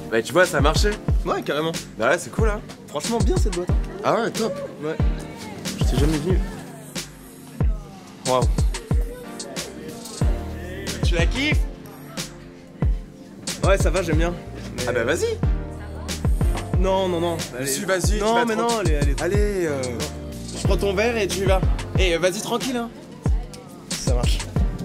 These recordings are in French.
Bah tu vois, ça a marché. Ouais, carrément. Bah ouais, c'est cool hein. Franchement, bien cette boîte. Ah ouais, top. Ouais. J'étais jamais venu. Waouh. Tu la kiffes? Ouais, ça va, j'aime bien. Mais... Ah bah vas-y. Non, non, non. Vas-y, vas-y. Non, mais non, allez. Allez, je prends ton verre et tu y vas. Et vas-y tranquille hein. Ça marche.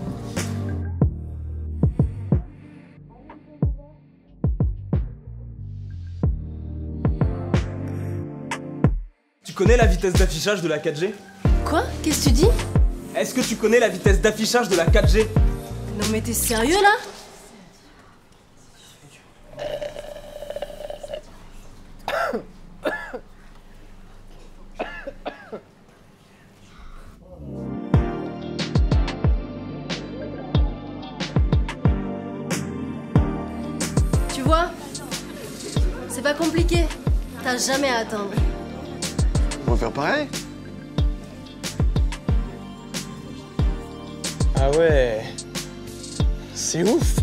Tu connais la vitesse d'affichage de la 4G? Quoi? Qu'est-ce que tu dis? Est-ce que tu connais la vitesse d'affichage de la 4G? Non mais t'es sérieux là? Tu vois? C'est pas compliqué. T'as jamais à attendre. On va faire pareil. Ah ouais. C'est ouf.